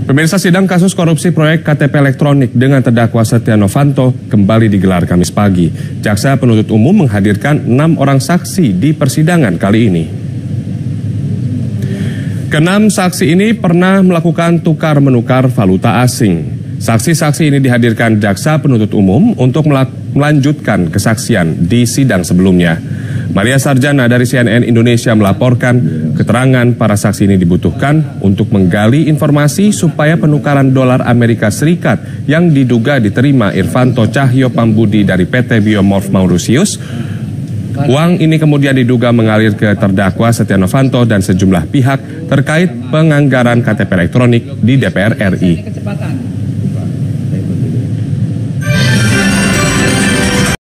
Pemirsa, sidang kasus korupsi proyek KTP elektronik dengan terdakwa Setia Novanto kembali digelar Kamis pagi. Jaksa penuntut umum menghadirkan 6 orang saksi di persidangan kali ini. Ke-6 saksi ini pernah melakukan tukar-menukar valuta asing. Saksi-saksi ini dihadirkan jaksa penuntut umum untuk melanjutkan kesaksian di sidang sebelumnya. Maria Sarjana dari CNN Indonesia melaporkan keterangan para saksi ini dibutuhkan untuk menggali informasi supaya penukaran dolar Amerika Serikat yang diduga diterima Irvanto Cahyo Pambudi dari PT Biomorph Mauritius. Uang ini kemudian diduga mengalir ke terdakwa Setia Novanto dan sejumlah pihak terkait penganggaran KTP elektronik di DPR RI.